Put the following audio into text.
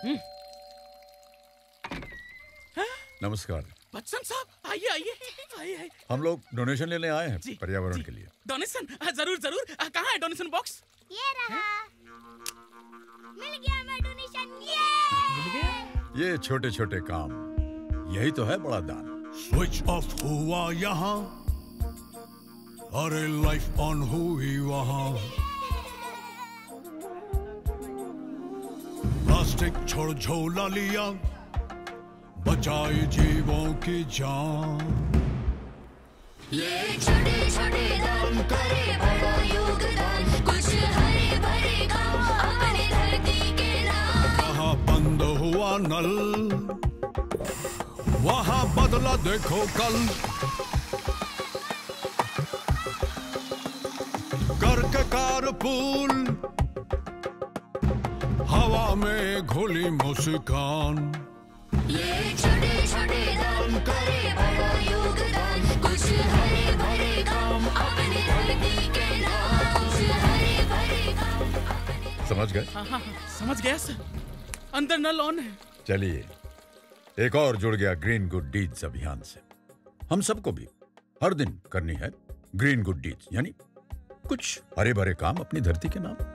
नमस्कार बच्चन साहब, आइए आइए आइए। हम लोग डोनेशन लेने आए हैं पर्यावरण के लिए। डोनेशन? जरूर जरूर। कहाँ है डोनेशन बॉक्स? ये रहा। मिल गया मैं डोनेशन। ये छोटे छोटे काम, यही तो है बड़ा दान। स्विच ऑफ हुआ यहाँ, अरे लाइफ ऑन हुई वहाँ। प्लास्टिक छोड़ झोला लिया, बचाए जीवों की जान। ये छोटे छोटे दान करे बड़ा योगदान, कुछ हरे भरे काम अपने धरती के नाम। कहाँ बंद हुआ नल, वहाँ बदला देखो कल। करके कारपूल, हवा में घुली मुस्कान। ये छोटे छोटे दान करे बड़ा योगदान, कुछ हरे भरे काम अपने धरती के नाम। कुछ हरे भरे काम। समझ गए? हाँ, समझ गया सर। अंदर नल ऑन है। चलिए, एक और जुड़ गया ग्रीन गुड डीड्स अभियान से। हम सबको भी हर दिन करनी है ग्रीन गुड डीड्स, यानी कुछ हरे भरे काम अपनी धरती के नाम।